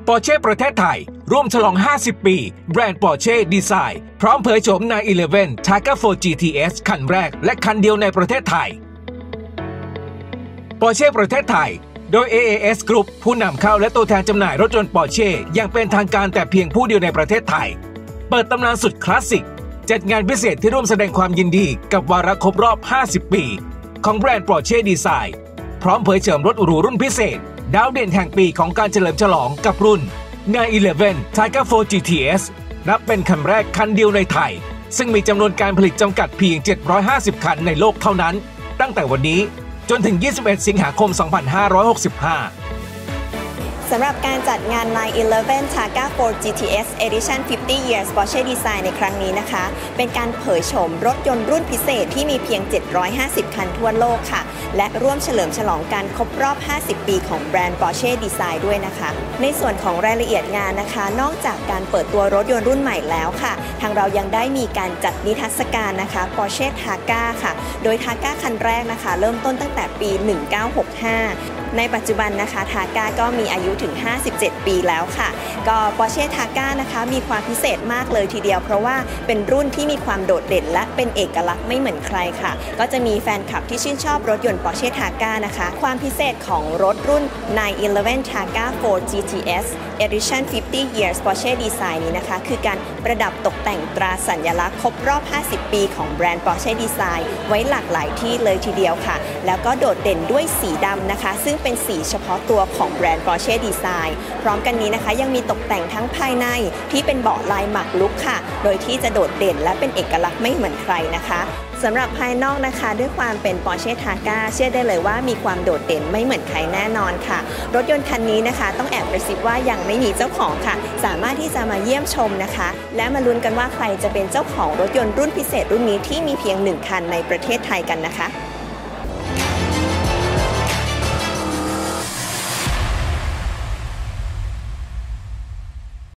ปอร์เช่ประเทศไทยร่วมฉลอง 50 ปีแบรนด์ปอร์เช่ดีไซน์พร้อมเผยโฉม911 Targa 4 GTS คันแรกและคันเดียวในประเทศไทยปอร์เช่ประเทศไทยโดย AAS Group ผู้นำเข้าและตัวแทนจำหน่ายรถยนต์ปอร์เช่อย่างเป็นทางการแต่เพียงผู้เดียวในประเทศไทยเปิดตำนานสุดคลาสสิกจัดงานพิเศษที่ร่วมแสดงความยินดีกับวาระครบรอบ 50 ปีของแบรนด์ปอร์เช่ดีไซน์พร้อมเผยโฉมรถหรูรุ่นพิเศษดาวเด่นแห่งปีของการเฉลิมฉลองกับรุ่น911 Targa 4 GTS นับเป็นคันแรกคันเดียวในไทยซึ่งมีจำนวนการผลิตจำกัดเพียง750คันในโลกเท่านั้นตั้งแต่วันนี้จนถึง21สิงหาคม2565 สำหรับการจัดงาน911 Targa 4 GTS Edition 50 Years Porsche Design ในครั้งนี้นะคะเป็นการเผยโฉมรถยนต์รุ่นพิเศษที่มีเพียง750คันทั่วโลกค่ะและร่วมเฉลิมฉลองการครบรอบ50ปีของแบรนด์ Porsche Design ด้วยนะคะในส่วนของรายละเอียดงานนะคะนอกจากการเปิดตัวรถยนต์รุ่นใหม่แล้วค่ะทางเรายังได้มีการจัดนิทรรศการนะคะ Porsche Targa ค่ะโดย Targa คันแรกนะคะเริ่มต้นตั้งแต่ปี1965ในปัจจุบันนะคะ Targa ก็มีอายุถึง57ปีแล้วค่ะก็ Porsche Targa นะคะมีความพิเศษมากเลยทีเดียวเพราะว่าเป็นรุ่นที่มีความโดดเด่นและเป็นเอกลักษณ์ไม่เหมือนใครค่ะก็จะมีแฟนคลับที่ชื่นชอบรถยนต์ Porsche Targa นะคะความพิเศษของรถรุ่น911 Targa 4 GTS Edition 50 Years Porsche Design นี้นะคะคือการประดับตกแต่งตราสัญลักษณ์ครบรอบ 50 ปีของแบรนด์ Porsche Design ไว้หลากหลายที่เลยทีเดียวค่ะแล้วก็โดดเด่นด้วยสีดำนะคะซึ่งเป็นสีเฉพาะตัวของแบรนด์ Porsche Design พร้อมกันนี้นะคะยังมีตกแต่งทั้งภายในที่เป็นเบาะลายหมากรุกค่ะโดยที่จะโดดเด่นและเป็นเอกลักษณ์ไม่เหมือนใครนะคะสำหรับภายนอกนะคะด้วยความเป็น Porsche Targa เชื่อได้เลยว่ามีความโดดเด่นไม่เหมือนใครแน่นอนค่ะรถยนต์คันนี้นะคะต้องแอบกระซิบว่ายังไม่มีเจ้าของค่ะสามารถที่จะมาเยี่ยมชมนะคะและมาลุ้นกันว่าใครจะเป็นเจ้าของรถยนต์รุ่นพิเศษรุ่นนี้ที่มีเพียง1คันในประเทศไทยกันนะคะ